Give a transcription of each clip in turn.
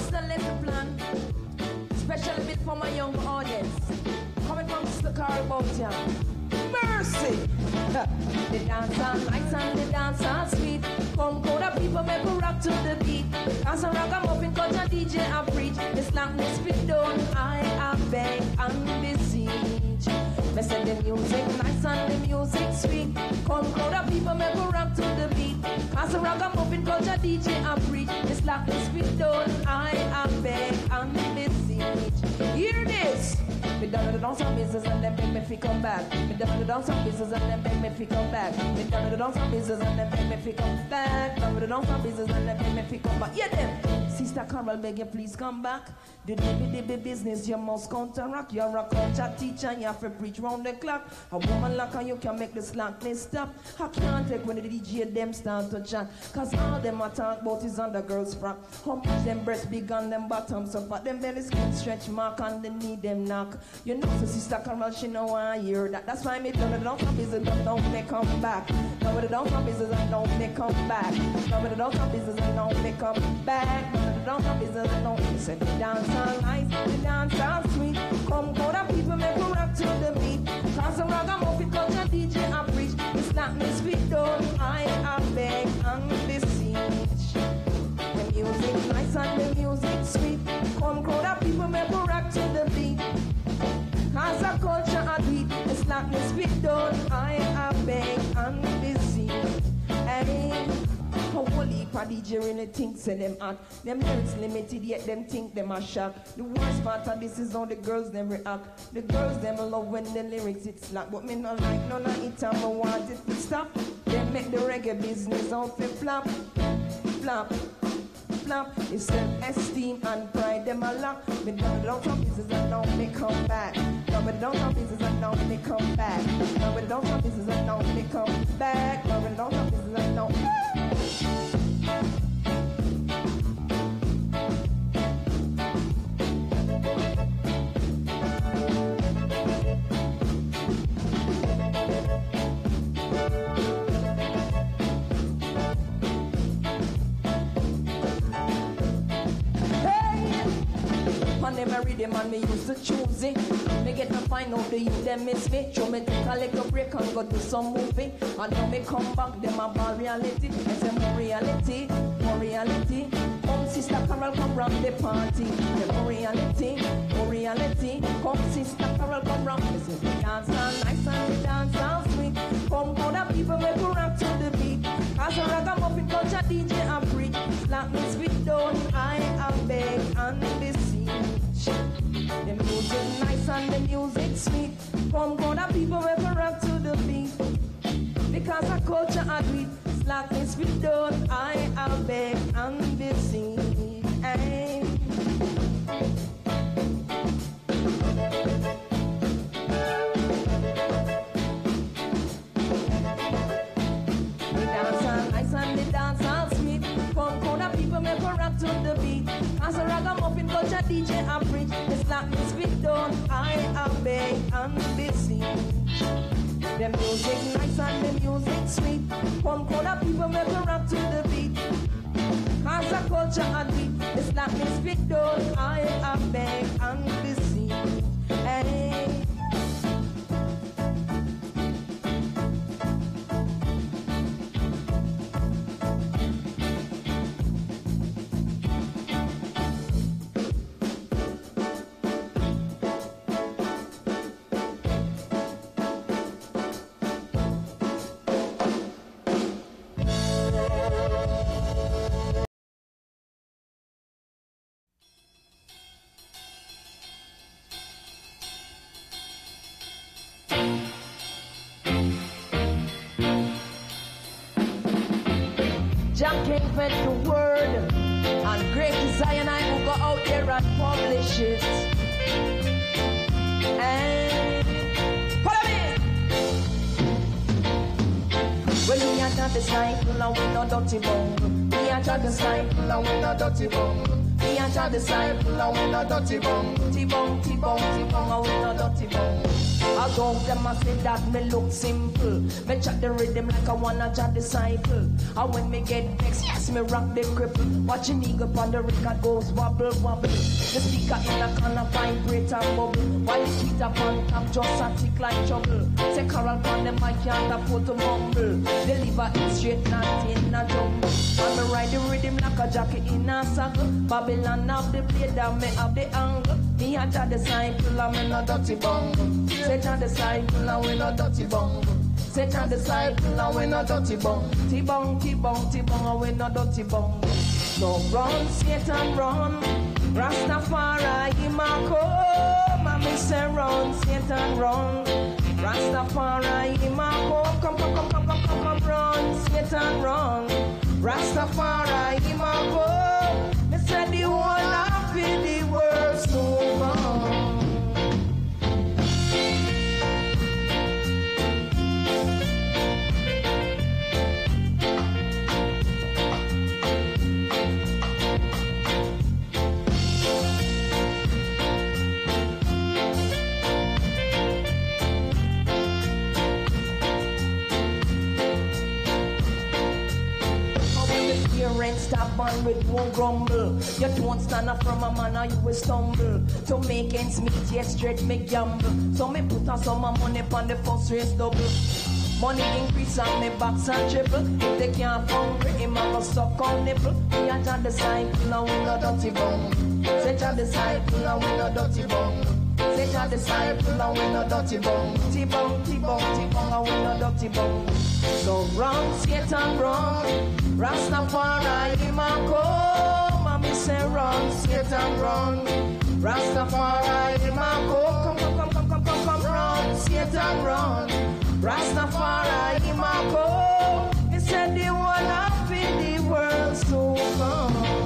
Just a little plan, special bit for my young audience. Coming from the car about ya. Mercy! The dance all nice and the dance all sweet. Come go the people make a rock to the beat. Cause a ragamuffin cause a DJ a preach. The slackness be done, I beg and beseech. Me say the music nice and the music sweet. Come go the people make a rock to the beat. Cause a ragamuffin cause a DJ a preach. The slackness be done, I beg and beseech. Hear this! Me done the dance on business and then beg me fi come back. Me done the dance on business and then beg me fi come back. Me done the dance on business and then beg me fi come back. Done the dance on business and then beg me fi come back. Yeah them. Sister Carol, beg you please come back. The dibby business you must counteract. You're a culture teacher, you have to preach round the clock. A woman like her, you can make the slackness stop. I can't take when the DJ them start to chat. Cause all them I talk about is on the girls' frock. How much them breasts big on them bottoms so fat. Them belly skin stretch mark and the knee them knock. You know, so Sister Carol, she know I hear that. That's why me done it down from business and don't make come back. Done it down from business and don't make come back. Done it down from business and don't make come back. Done it down from business and don't listen. The dance all nice, the dance all sweet. Come go the people make a rock to the beat. Cause a ragamuffin culture DJ a preach. It's not me sweet done, I beg and beseech. The music nice and the music sweet. Come go the people make a rock to the beat. Cause a culture a beat, it's like me speak done, I beg and beseech. Hey, a whole heap of DJ really think say them hot. Them lyrics limited yet them think them a shock. The worst part of this is how the girls them react. The girls them love when the lyrics it's slack. But me not like none of it and me want it to stop. They make the reggae business out to flop, flop. It's self-esteem and pride them a lock. Me done it down from business and now me come back. Done it down from business and now me come back. Done it down from business and now me come back. Done it down from business and now. Them I read them and me used to choose it. Me get to find out the youth them miss me. Show me take a little break and go do some movie. And now me come back, them a ball reality. I say more reality, more reality. Come sister Carol, come round the party. More reality, more reality. Come sister Carol, come round. Me say the dance all nice and the dance all sweet. Come other people make a rock to the beat. As a ragamuffin culture DJ and preach. Slap me sweet down, I beg and beseech. The music nice and the music sweet. Come go the people make a rock to the beat. Because a culture and beat. Slack me sweet down, I beg and beseech. Hey. The dance all nice and the dance all sweet. Come go the people make a rock to the beat. As a ragamuffin culture DJ and preach. It's like me speak down, I beg and beseech. The music nice and the music sweet. Come go the people make a rock to the beat. As a culture and beat. It's like me speak down, I beg and beseech. Hey. Jack came fed the word, and great desire and I will go out there and publish it. And follow me. Well, we are not the disciple and we no dirty bone. We are not the disciple and we no dirty bone. We are not the disciple and we no dirty bone. T-bone, T-bone, T-bone and we no dirty bone. Although them a say that me look simple, me chat the rhythm like I wanna jot disciple. And when me get vexed, yes, me rock the cripple. Watching eagle on the record goes wobble, wobble. The speaker in the corner vibrate and bubble, while the tweet up on top just a tick like trouble. Say Carol on the mic can't afford to mumble. Deliver it straight, not in a jumble. And me ride the rhythm like a jockey in a saddle. Babylon have the blade and me have the angle. Me a jot disciple and me no dirty bungle. Say John disciple and we no dirty bungle. Say John disciple and we no dirty bungle. T-bong, T-bong, T-bong and we no dirty bungle. So run, Satan, run. Rastafari, him a come. And me say run, Satan, run. Rastafari, him a come. Come, run, Satan, run. Rastafari, him a come. Me say the whole of the world so gone. Stop on with one grumble. You don't stand up from a man or you will stumble. To make ends meet, yet straight me gamble. So me put on some money on the first race double. Money increase on me box and triple. If they can't hungry, him a go suck on nipple. Me a John disciple and we no dirty bum. Say John disciple and we no dirty bum. Say John disciple and we no dirty bum. T-bong, T-bong, T-bong and we no dirty bum. So run, Satan, run. Rastafari, him a come. And me say run, Satan, run. Rastafari, him a come. Run, Satan, run. Rastafari, him a come. He said the whole of the world so come.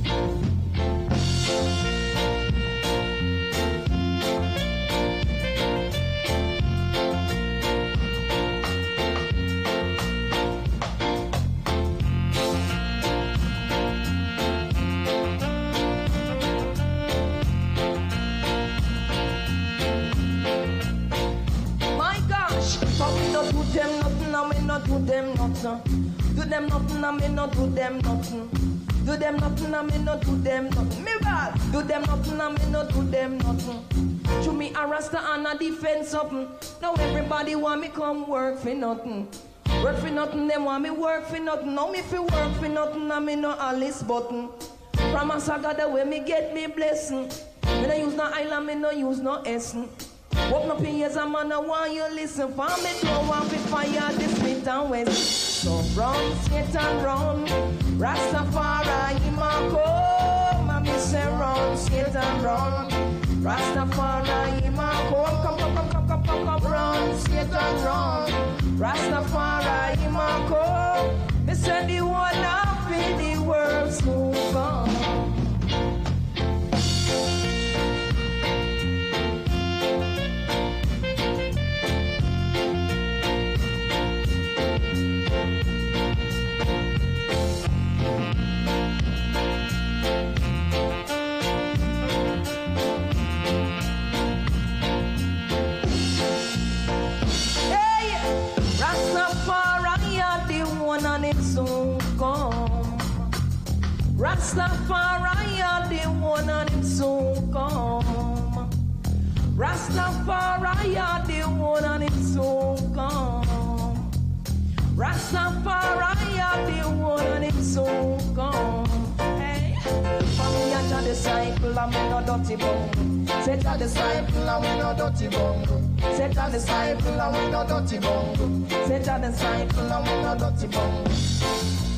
Do them nothing, do them nothing, and me not do them nothing. Do them nothing, and me not do them nothing. Me bad, do them nothing, and me not do them nothing. To me a rasta and a defense something. Now everybody want me come work for nothing. Work for nothing, them want me work for nothing. Now me fi work for nothing, and me no Alice button. Promise I got the way me get me blessing. Me no use no island, me no use no essence. Open up your ears, a man, I want you listen. For me don't want to fire this Smith and West. So run, Satan, run. Rastafari, him a come. And me say run, Satan, run. Rastafari, him a come. Run, Satan, run. Rastafari, him a come. Me say the one up in the world so gone. Rastafari are the one and him soon come. Rastafari are the one and him soon come. Rastafari are the one and him soon come. Hey, for me and your disciple and me no dirty bum. Set a disciple and we no dirty bum. Set a disciple and we no dirty bum. Set a disciple and we no dirty bum.